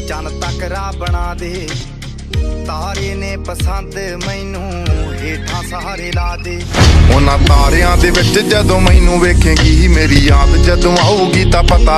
चन तकरा बना दे तारे ने पसंद मैनू हेठां सहारे ला दे। उन्हां तारियां दे विच जदों मैनू वेखेंगी मेरी याद जदों आऊगी तां पता